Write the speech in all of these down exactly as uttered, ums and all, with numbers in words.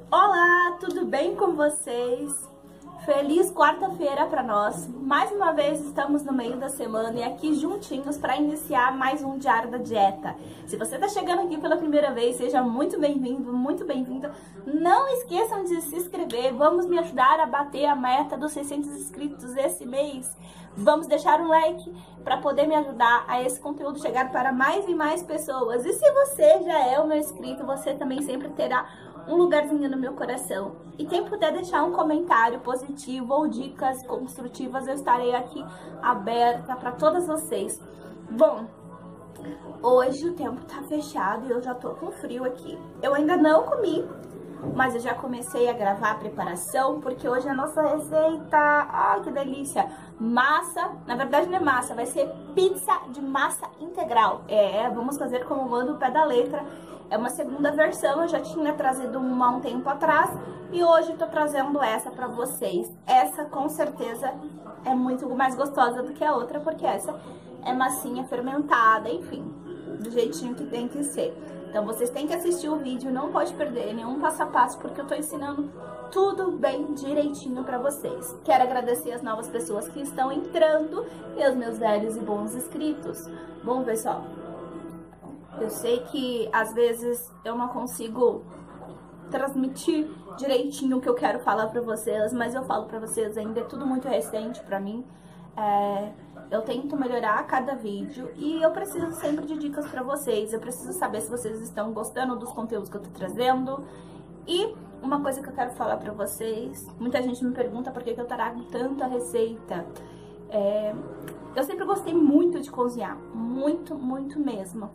Olá, tudo bem com vocês? Feliz quarta-feira para nós. Mais uma vez estamos no meio da semana e aqui juntinhos para iniciar mais um Diário da Dieta. Se você está chegando aqui pela primeira vez, seja muito bem-vindo, muito bem-vinda. Não esqueçam de se inscrever, vamos me ajudar a bater a meta dos seiscentos inscritos esse mês. Vamos deixar um like para poder me ajudar a esse conteúdo chegar para mais e mais pessoas. E se você já é o meu inscrito, você também sempre terá um lugarzinho no meu coração. E quem puder deixar um comentário positivo ou dicas construtivas, eu estarei aqui aberta para todas vocês. Bom, hoje o tempo tá fechado e eu já tô com frio aqui. Eu ainda não comi, mas eu já comecei a gravar a preparação, porque hoje a nossa receita, ai que delícia, massa, na verdade não é massa, vai ser pizza de massa integral. É, vamos fazer como manda o pé da letra. É uma segunda versão, eu já tinha trazido uma há um tempo atrás e hoje eu tô trazendo essa pra vocês. Essa com certeza é muito mais gostosa do que a outra, porque essa é massinha fermentada, enfim, do jeitinho que tem que ser. Então vocês têm que assistir o vídeo, não pode perder nenhum passo a passo, porque eu tô ensinando tudo bem direitinho pra vocês. Quero agradecer as novas pessoas que estão entrando e os meus velhos e bons inscritos. Bom, pessoal, eu sei que às vezes eu não consigo transmitir direitinho o que eu quero falar pra vocês, mas eu falo pra vocês, ainda é tudo muito recente pra mim. É, eu tento melhorar a cada vídeo e eu preciso sempre de dicas pra vocês. Eu preciso saber se vocês estão gostando dos conteúdos que eu tô trazendo. E uma coisa que eu quero falar pra vocês, muita gente me pergunta por que eu trago tanta receita. É, eu sempre gostei muito de cozinhar, muito, muito mesmo.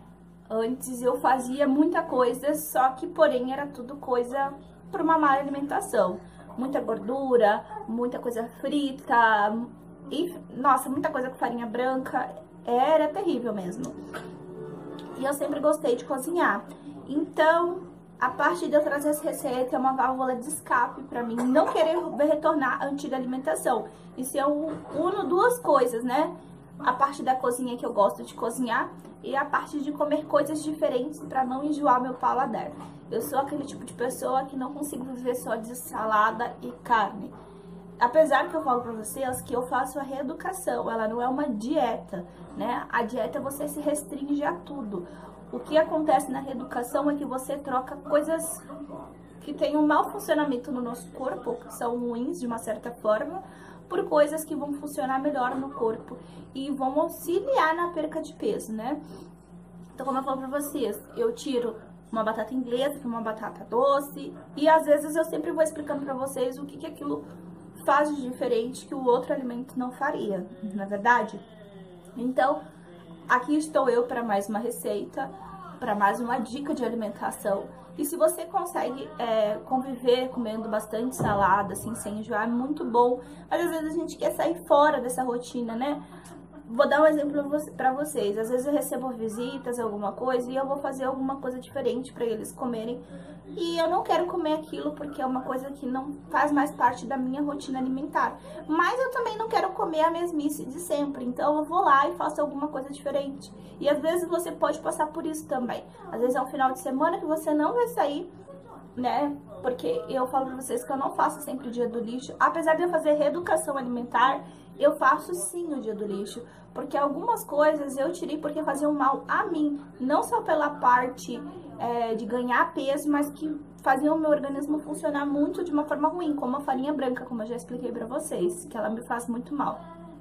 Antes eu fazia muita coisa, só que porém era tudo coisa por uma má alimentação. Muita gordura, muita coisa frita, e nossa, muita coisa com farinha branca, era terrível mesmo. E eu sempre gostei de cozinhar. Então, a parte de eu trazer essa receita é uma válvula de escape pra mim, não querer retornar à antiga alimentação. Isso eu uno duas coisas, né? A parte da cozinha que eu gosto de cozinhar e a parte de comer coisas diferentes para não enjoar meu paladar. Eu sou aquele tipo de pessoa que não consigo viver só de salada e carne. Apesar que eu falo para vocês que eu faço a reeducação, ela não é uma dieta, né? A dieta você se restringe a tudo. O que acontece na reeducação é que você troca coisas que têm um mau funcionamento no nosso corpo, que são ruins de uma certa forma, por coisas que vão funcionar melhor no corpo e vão auxiliar na perca de peso, né? Então, como eu falo pra vocês, eu tiro uma batata inglesa para uma batata doce e às vezes eu sempre vou explicando pra vocês o que que aquilo faz de diferente que o outro alimento não faria, não é verdade? Então, aqui estou eu para mais uma receita, para mais uma dica de alimentação. E se você consegue é, conviver comendo bastante salada, assim, sem enjoar, é muito bom. Mas às vezes a gente quer sair fora dessa rotina, né? Vou dar um exemplo pra vocês. Às vezes eu recebo visitas, alguma coisa, e eu vou fazer alguma coisa diferente pra eles comerem. E eu não quero comer aquilo porque é uma coisa que não faz mais parte da minha rotina alimentar. Mas eu também não quero comer a mesmice de sempre. Então eu vou lá e faço alguma coisa diferente. E às vezes você pode passar por isso também. Às vezes é um final de semana que você não vai sair, né? Porque eu falo pra vocês que eu não faço sempre o dia do lixo. Apesar de eu fazer reeducação alimentar, eu faço sim o dia do lixo. Porque algumas coisas eu tirei porque faziam mal a mim. Não só pela parte é, de ganhar peso, mas que faziam o meu organismo funcionar muito de uma forma ruim. Como a farinha branca, como eu já expliquei pra vocês, que ela me faz muito mal.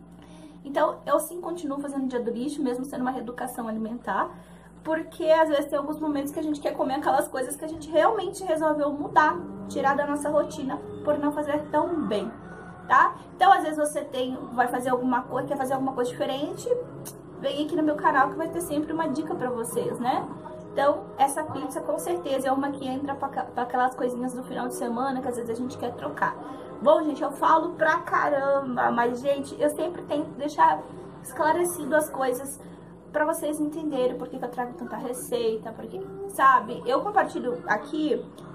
Então, eu sim continuo fazendo o dia do lixo, mesmo sendo uma reeducação alimentar. Porque às vezes tem alguns momentos que a gente quer comer aquelas coisas que a gente realmente resolveu mudar, tirar da nossa rotina por não fazer tão bem, tá? Então às vezes você tem, vai fazer alguma coisa, quer fazer alguma coisa diferente, vem aqui no meu canal que vai ter sempre uma dica pra vocês, né? Então essa pizza com certeza é uma que entra pra, pra aquelas coisinhas do final de semana que às vezes a gente quer trocar. Bom, gente, eu falo pra caramba, mas gente, eu sempre tento deixar esclarecido as coisas pra vocês entenderem por que, que eu trago tanta receita, porque, sabe, eu compartilho aqui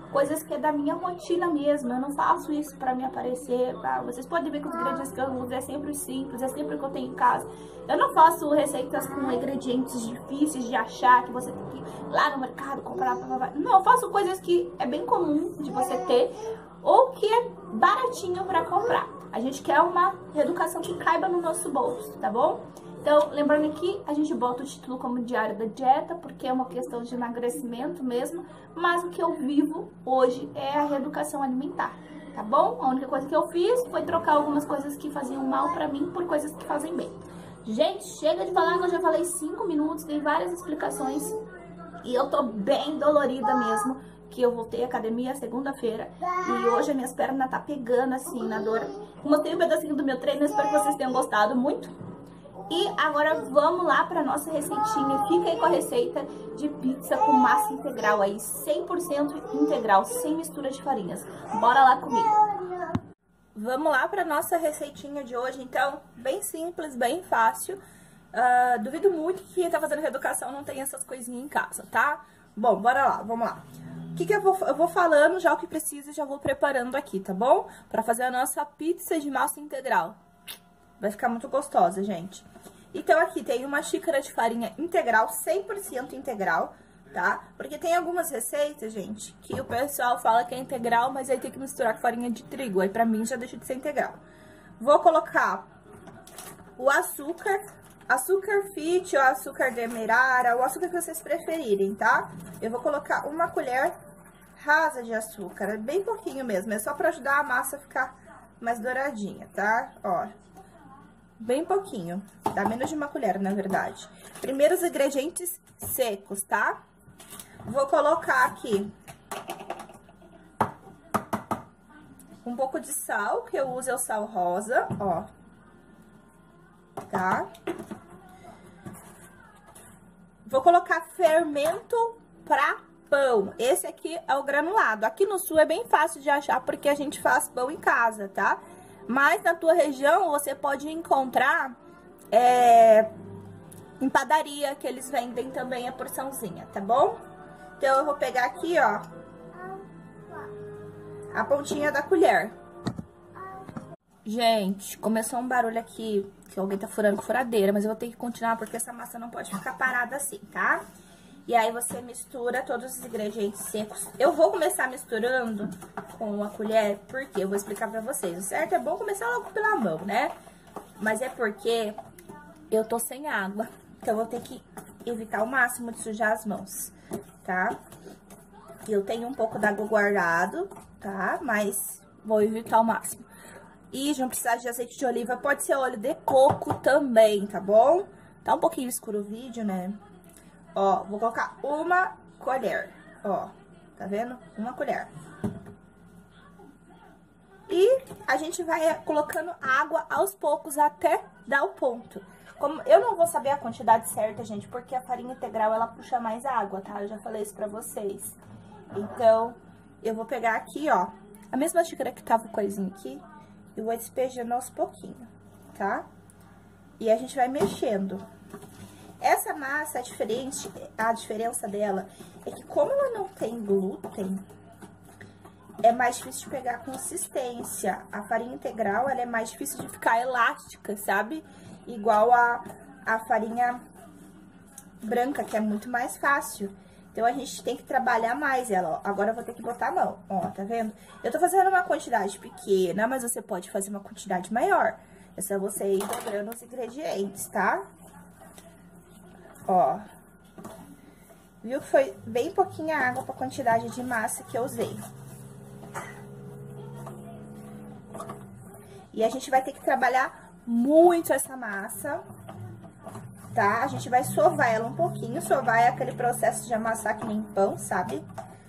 coisas que é da minha rotina mesmo. Eu não faço isso pra me aparecer, tá? Vocês podem ver que os ingredientes que eu uso é sempre simples, é sempre o que eu tenho em casa. Eu não faço receitas com ingredientes difíceis de achar, que você tem que ir lá no mercado comprar. Blá, blá, blá. Não, eu faço coisas que é bem comum de você ter, ou que é baratinho pra comprar. A gente quer uma reeducação que caiba no nosso bolso, tá bom? Então, lembrando que a gente bota o título como Diário da Dieta, porque é uma questão de emagrecimento mesmo, mas o que eu vivo hoje é a reeducação alimentar, tá bom? A única coisa que eu fiz foi trocar algumas coisas que faziam mal pra mim por coisas que fazem bem. Gente, chega de falar que eu já falei cinco minutos, tem várias explicações e eu tô bem dolorida mesmo, que eu voltei à academia segunda-feira e hoje as minhas pernas tá pegando assim na dor. Mostrei um pedacinho do meu treino, espero que vocês tenham gostado muito. E agora vamos lá para nossa receitinha. Fica aí com a receita de pizza com massa integral aí, cem por cento integral, sem mistura de farinhas. Bora lá comigo. Vamos lá para nossa receitinha de hoje, então, bem simples, bem fácil. Uh, duvido muito que quem tá fazendo reeducação não tenha essas coisinhas em casa, tá? Bom, bora lá, vamos lá. O que que eu vou, eu vou falando já o que precisa e já vou preparando aqui, tá bom? Para fazer a nossa pizza de massa integral. Vai ficar muito gostosa, gente. Então, aqui tem uma xícara de farinha integral, cem por cento integral, tá? Porque tem algumas receitas, gente, que o pessoal fala que é integral, mas aí tem que misturar com farinha de trigo. Aí, pra mim, já deixa de ser integral. Vou colocar o açúcar, açúcar fit ou açúcar demerara, o açúcar que vocês preferirem, tá? Eu vou colocar uma colher rasa de açúcar, bem pouquinho mesmo, é só pra ajudar a massa a ficar mais douradinha, tá? Ó. Bem pouquinho, dá menos de uma colher, na verdade. Primeiro os ingredientes secos, tá? Vou colocar aqui um pouco de sal, que eu uso é o sal rosa, ó. Tá? Vou colocar fermento pra pão. Esse aqui é o granulado. Aqui no sul é bem fácil de achar, porque a gente faz pão em casa, tá? Mas na tua região você pode encontrar é, em padaria, que eles vendem também a porçãozinha, tá bom? Então eu vou pegar aqui, ó, a pontinha da colher. Gente, começou um barulho aqui, que alguém tá furando com furadeira, mas eu vou ter que continuar porque essa massa não pode ficar parada assim, tá? E aí você mistura todos os ingredientes secos. Eu vou começar misturando com a colher, porque eu vou explicar pra vocês. O certo é bom começar logo pela mão, né? Mas é porque eu tô sem água, então eu vou ter que evitar ao máximo de sujar as mãos, tá? Eu tenho um pouco d'água guardado, tá? Mas vou evitar ao máximo. E não precisar de azeite de oliva, pode ser óleo de coco também, tá bom? Tá um pouquinho escuro o vídeo, né? Ó, vou colocar uma colher, ó, tá vendo? Uma colher. E a gente vai colocando água aos poucos até dar o ponto. Como eu não vou saber a quantidade certa, gente, porque a farinha integral, ela puxa mais água, tá? Eu já falei isso pra vocês. Então, eu vou pegar aqui, ó, a mesma xícara que tava o coisinho aqui, e vou despejando aos pouquinhos, tá? E a gente vai mexendo. Essa massa, a, diferente, a diferença dela é que como ela não tem glúten, é mais difícil de pegar consistência. A farinha integral, ela é mais difícil de ficar elástica, sabe? Igual a, a farinha branca, que é muito mais fácil. Então, a gente tem que trabalhar mais ela, ó. Agora, eu vou ter que botar a mão, ó, tá vendo? Eu tô fazendo uma quantidade pequena, mas você pode fazer uma quantidade maior. É só você ir dobrando os ingredientes, tá? Ó, viu que foi bem pouquinha água pra quantidade de massa que eu usei. E a gente vai ter que trabalhar muito essa massa, tá? A gente vai sovar ela um pouquinho. Sovar é aquele processo de amassar que nem pão, sabe?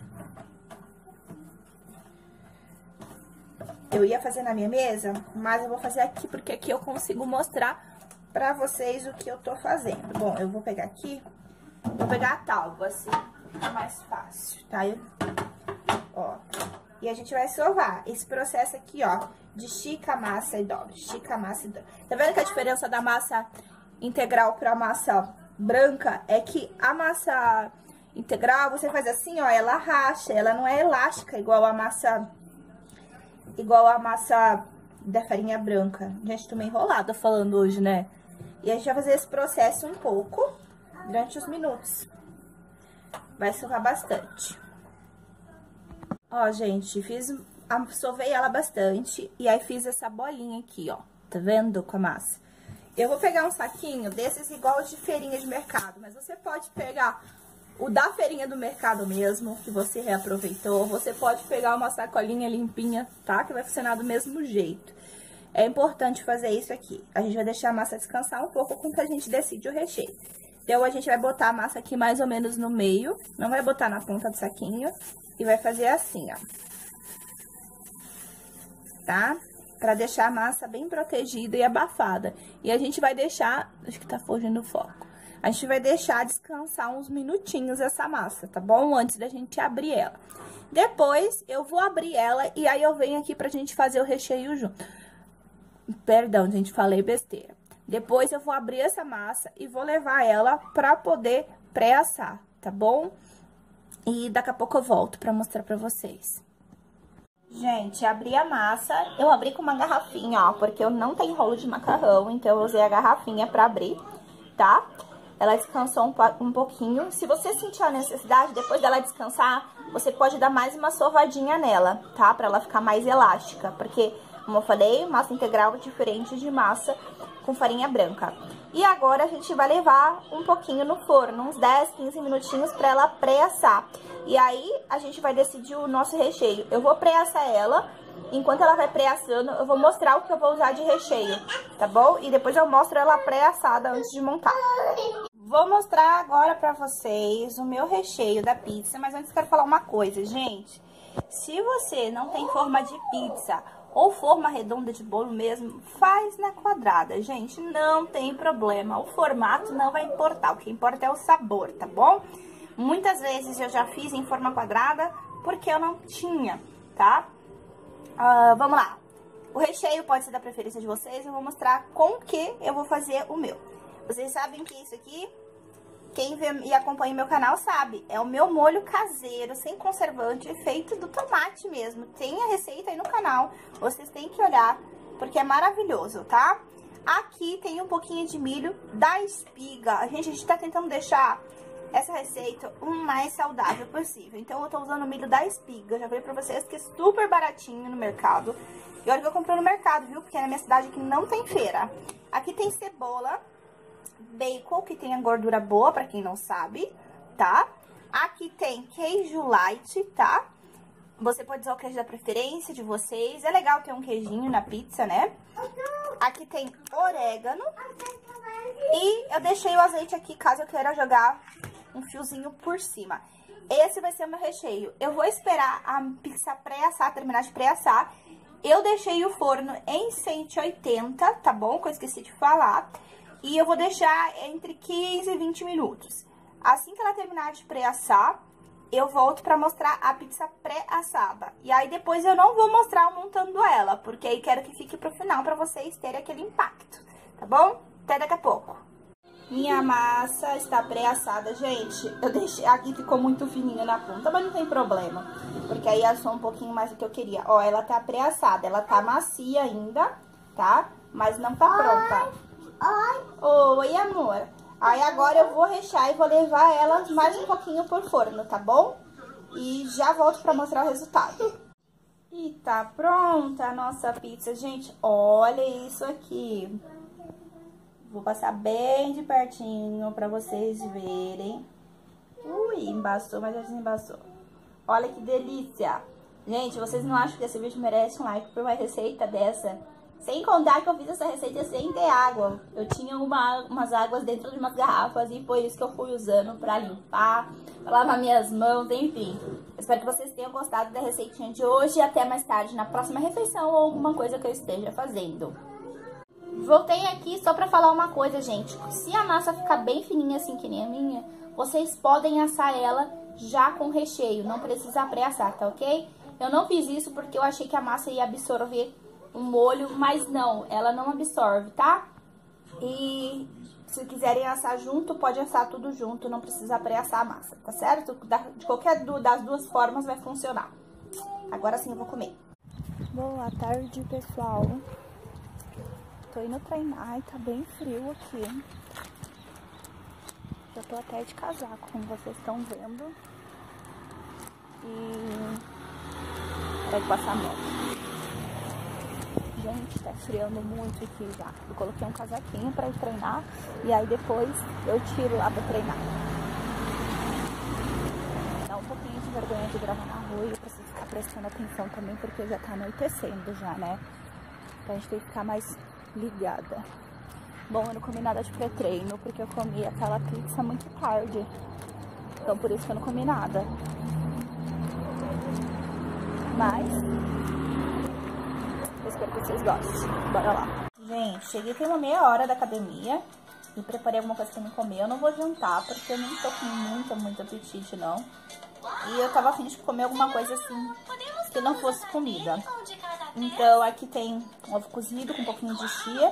Eu ia fazer na minha mesa, mas eu vou fazer aqui, porque aqui eu consigo mostrar pra vocês o que eu tô fazendo. Bom, eu vou pegar aqui, vou pegar a tábua, assim, é mais fácil, tá? Eu, ó, e a gente vai sovar esse processo aqui, ó, de estica a massa e dobra, estica a massa e dobra. Tá vendo que a diferença da massa integral pra massa branca é que a massa integral, você faz assim, ó, ela racha, ela não é elástica igual a massa, igual a massa da farinha branca. Gente, tô meio enrolada falando hoje, né? E a gente vai fazer esse processo um pouco durante os minutos. Vai sovar bastante. Ó, gente, fiz, sovei ela bastante e aí fiz essa bolinha aqui, ó. Tá vendo com a massa? Eu vou pegar um saquinho desses igual de feirinha de mercado, mas você pode pegar o da feirinha do mercado mesmo, que você reaproveitou. Você pode pegar uma sacolinha limpinha, tá? Que vai funcionar do mesmo jeito. É importante fazer isso aqui. A gente vai deixar a massa descansar um pouco com que a gente decide o recheio. Então, a gente vai botar a massa aqui mais ou menos no meio, não vai botar na ponta do saquinho, e vai fazer assim, ó. Tá? Pra deixar a massa bem protegida e abafada. E a gente vai deixar... Acho que tá fugindo o foco. A gente vai deixar descansar uns minutinhos essa massa, tá bom? Antes da gente abrir ela. Depois, eu vou abrir ela e aí eu venho aqui pra gente fazer o recheio junto. Perdão, gente, falei besteira. Depois, eu vou abrir essa massa e vou levar ela pra poder pré-assar, tá bom? E daqui a pouco eu volto pra mostrar pra vocês. Gente, abri a massa, eu abri com uma garrafinha, ó, porque eu não tenho rolo de macarrão, então eu usei a garrafinha pra abrir, tá? Ela descansou um, um pouquinho. Se você sentir a necessidade, depois dela descansar, você pode dar mais uma sovadinha nela, tá? Pra ela ficar mais elástica, porque, como eu falei, massa integral é diferente de massa com farinha branca. E agora a gente vai levar um pouquinho no forno, uns dez, quinze minutinhos pra ela pré-assar. E aí, a gente vai decidir o nosso recheio. Eu vou pré-assar ela, enquanto ela vai pré-assando, eu vou mostrar o que eu vou usar de recheio, tá bom? E depois eu mostro ela pré-assada antes de montar. Vou mostrar agora pra vocês o meu recheio da pizza, mas antes quero falar uma coisa, gente. Se você não tem forma de pizza ou forma redonda de bolo mesmo, faz na quadrada, gente, não tem problema. O formato não vai importar, o que importa é o sabor, tá bom? Muitas vezes eu já fiz em forma quadrada porque eu não tinha, tá? Uh, vamos lá. O recheio pode ser da preferência de vocês, eu vou mostrar com que eu vou fazer o meu. Vocês sabem que isso aqui, quem vê e acompanha meu canal sabe, é o meu molho caseiro, sem conservante, feito do tomate mesmo. Tem a receita aí no canal, vocês têm que olhar, porque é maravilhoso, tá? Aqui tem um pouquinho de milho da espiga. A gente, a gente tá tentando deixar essa receita o mais saudável possível. Então, eu tô usando o milho da espiga. Já falei pra vocês que é super baratinho no mercado. E olha que eu comprei no mercado, viu? Porque na minha cidade aqui não tem feira. Aqui tem cebola, bacon, que tem a gordura boa, pra quem não sabe, tá? Aqui tem queijo light, tá? Você pode usar o queijo da preferência de vocês. É legal ter um queijinho na pizza, né? Aqui tem orégano. E eu deixei o azeite aqui, caso eu queira jogar um fiozinho por cima. Esse vai ser o meu recheio. Eu vou esperar a pizza pré-assar, terminar de pré-assar. Eu deixei o forno em cento e oitenta, tá bom? Que eu esqueci de falar. E eu vou deixar entre quinze e vinte minutos. Assim que ela terminar de pré-assar, eu volto pra mostrar a pizza pré-assada. E aí depois eu não vou mostrar eu montando ela, porque aí quero que fique pro final pra vocês terem aquele impacto, tá bom? Até daqui a pouco. Minha massa está pré-assada, gente. Eu deixei, aqui ficou muito fininha na ponta, mas não tem problema, porque aí assou um pouquinho mais do que eu queria. Ó, ela tá pré-assada, ela tá macia ainda, tá? Mas não tá pronta. Oi, Oi amor. Aí agora eu vou rechear e vou levar ela mais um pouquinho por forno, tá bom? E já volto pra mostrar o resultado. E tá pronta a nossa pizza, gente. Olha isso aqui. Vou passar bem de pertinho pra vocês verem. Ui, embaçou, mas já desembaçou. Olha que delícia. Gente, vocês não acham que esse vídeo merece um like por uma receita dessa? Sem contar que eu fiz essa receita sem ter água. Eu tinha uma, umas águas dentro de umas garrafas e foi isso que eu fui usando pra limpar, pra lavar minhas mãos, enfim. Eu espero que vocês tenham gostado da receitinha de hoje e até mais tarde na próxima refeição ou alguma coisa que eu esteja fazendo. Voltei aqui só pra falar uma coisa, gente. Se a massa ficar bem fininha assim que nem a minha, vocês podem assar ela já com recheio, não precisa pré-assar, tá ok? Eu não fiz isso porque eu achei que a massa ia absorver o molho, mas não, ela não absorve, tá? E Se quiserem assar junto, pode assar tudo junto, não precisa pré-assar a massa, tá certo? De qualquer das duas formas vai funcionar. Agora sim eu vou comer. Boa tarde, pessoal. Tô indo treinar e tá bem frio aqui. Já tô até de casaco, como vocês estão vendo. E... Peraí, passar a moto. Gente, tá esfriando muito aqui já. Eu coloquei um casaquinho pra ir treinar e aí depois eu tiro lá pra treinar. Dá um pouquinho de vergonha de gravar na rua e eu preciso ficar prestando atenção também porque já tá anoitecendo já, né? Então a gente tem que ficar mais ligada. Bom, eu não comi nada de pré-treino porque eu comi aquela pizza muito tarde. Então por isso que eu não comi nada. Mas... eu espero que vocês gostem. Bora lá. Gente, cheguei tem uma meia hora da academia e preparei alguma coisa pra me comer. Eu não vou jantar porque eu não tô com muito, muito apetite, não. E eu tava afim de comer alguma coisa assim que não fosse comida. Então aqui tem ovo cozido com um pouquinho de chia.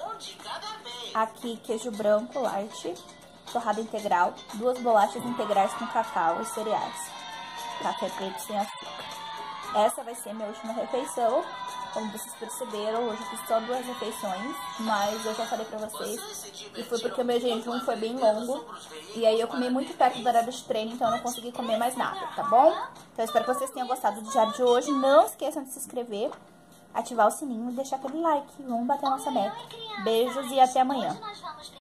Aqui queijo branco light, torrada integral, duas bolachas integrais com cacau e cereais. Café preto sem açúcar. Essa vai ser minha última refeição. Como vocês perceberam, hoje eu fiz só duas refeições, mas eu já falei pra vocês, e foi porque o meu jejum foi bem longo, e aí eu comi muito perto do horário de treino, então eu não consegui comer mais nada, tá bom? Então eu espero que vocês tenham gostado do diário de hoje, não esqueçam de se inscrever, ativar o sininho e deixar aquele like, vamos bater a nossa meta. Beijos e até amanhã.